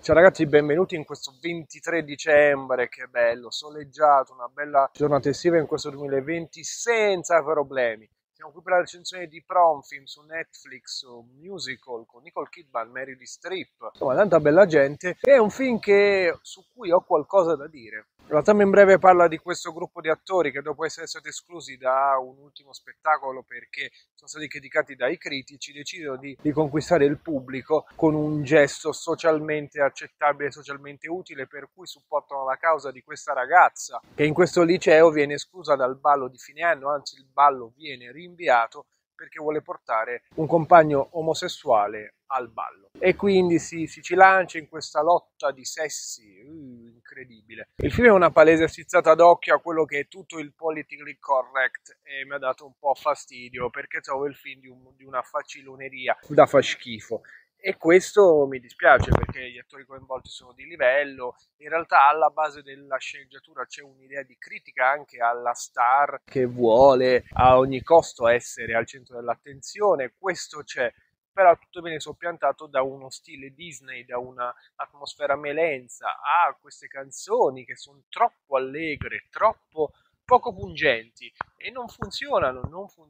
Ciao ragazzi, benvenuti in questo 23 dicembre, che bello, soleggiato, una bella giornata estiva in questo 2020 senza problemi. Siamo qui per la recensione di Prom, film su Netflix, un musical con Nicole Kidman, Meryl Streep, insomma tanta bella gente. È un film su cui ho qualcosa da dire. La trama in breve parla di questo gruppo di attori che dopo essere stati esclusi da un ultimo spettacolo perché sono stati criticati dai critici, decidono di riconquistare il pubblico con un gesto socialmente accettabile, socialmente utile, per cui supportano la causa di questa ragazza che in questo liceo viene esclusa dal ballo di fine anno, anzi il ballo viene rinviato perché vuole portare un compagno omosessuale al ballo. E quindi ci lancia in questa lotta di sessi incredibile. Il film è una palese stizzata d'occhio a quello che è tutto il politically correct e mi ha dato un po' fastidio perché trovo il film di una faciloneria da fa schifo. E questo mi dispiace perché gli attori coinvolti sono di livello. In realtà alla base della sceneggiatura c'è un'idea di critica anche alla star che vuole a ogni costo essere al centro dell'attenzione. Questo c'è, però tutto viene soppiantato da uno stile Disney, da una atmosfera melenza, a queste canzoni che sono troppo allegre, troppo poco pungenti e non funzionano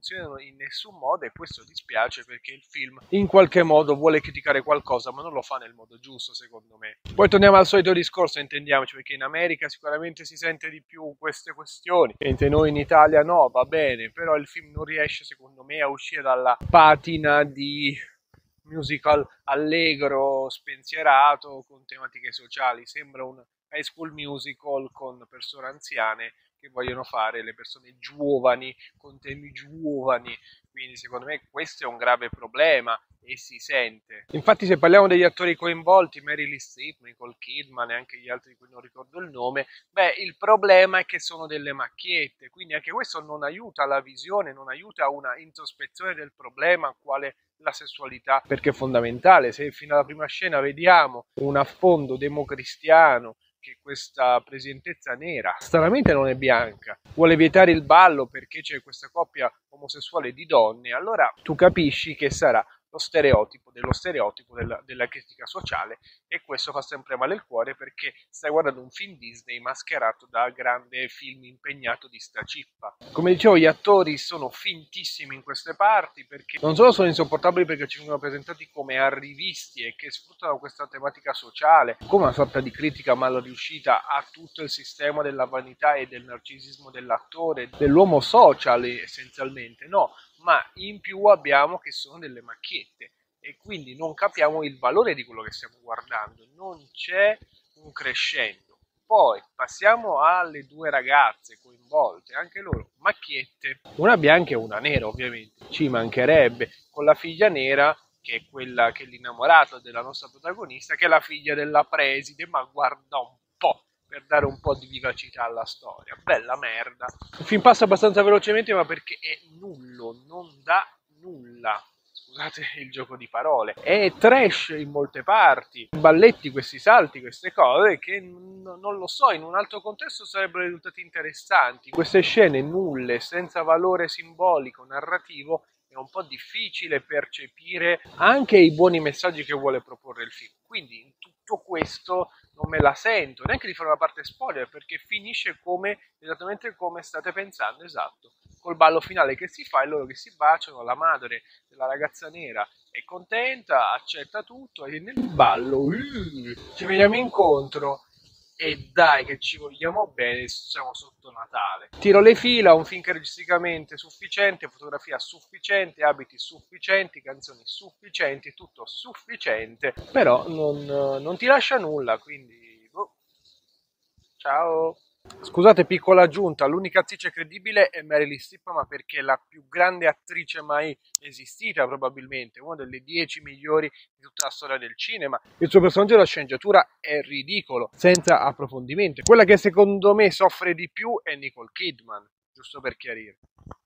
in nessun modo, e questo dispiace perché il film in qualche modo vuole criticare qualcosa ma non lo fa nel modo giusto, secondo me. Poi torniamo al solito discorso, intendiamoci, perché in America sicuramente si sente di più queste questioni, mentre noi in Italia no, va bene, però il film non riesce secondo me a uscire dalla patina di musical allegro, spensierato, con tematiche sociali. Sembra un high school musical con persone anziane che vogliono fare le persone giovani con temi giovani, quindi secondo me questo è un grave problema e si sente. Infatti se parliamo degli attori coinvolti, Meryl Streep, Nicole Kidman e anche gli altri di cui non ricordo il nome, il problema è che sono delle macchiette, quindi anche questo non aiuta la visione, non aiuta a una introspezione del problema quale la sessualità, perché è fondamentale. Se fino alla prima scena vediamo un affondo democristiano, che questa presidentessa nera stranamente non è bianca, vuole vietare il ballo perché c'è questa coppia omosessuale di donne, allora tu capisci che sarà lo stereotipo della critica sociale, e questo fa sempre male il cuore perché stai guardando un film Disney mascherato da grande film impegnato di sta cippa. Come dicevo, gli attori sono fintissimi in queste parti perché non solo sono insopportabili perché ci vengono presentati come arrivisti e che sfruttano questa tematica sociale come una sorta di critica mal riuscita a tutto il sistema della vanità e del narcisismo dell'attore, dell'uomo social essenzialmente, no, ma in più abbiamo che sono delle macchiette e quindi non capiamo il valore di quello che stiamo guardando, non c'è un crescendo. Poi passiamo alle due ragazze coinvolte, anche loro macchiette, una bianca e una nera ovviamente, ci mancherebbe, con la figlia nera che è quella che è l'innamorata della nostra protagonista, che è la figlia della preside, ma guarda un po', per dare un po' di vivacità alla storia. Bella merda. Il film passa abbastanza velocemente, ma perché è nullo, non dà nulla. Scusate il gioco di parole. È trash in molte parti, balletti, questi salti, queste cose che non lo so, in un altro contesto sarebbero risultati interessanti. Queste scene nulle, senza valore simbolico, narrativo, è un po' difficile percepire anche i buoni messaggi che vuole proporre il film. Quindi in tutto questo non me la sento neanche di fare una parte spoiler, perché finisce esattamente come state pensando, esatto, col ballo finale che si fa e loro che si baciano, la madre della ragazza nera è contenta, accetta tutto e nel ballo ci veniamo incontro. E dai che ci vogliamo bene, siamo sotto Natale. Tiro le fila, un film che registicamente sufficiente, fotografia sufficiente, abiti sufficienti, canzoni sufficienti, tutto sufficiente, però non ti lascia nulla, quindi ciao. Scusate, piccola aggiunta, l'unica attrice credibile è Meryl Streep, ma perché è la più grande attrice mai esistita probabilmente, una delle 10 migliori di tutta la storia del cinema. Il suo personaggio della sceneggiatura è ridicolo, senza approfondimento. Quella che secondo me soffre di più è Nicole Kidman, giusto per chiarire.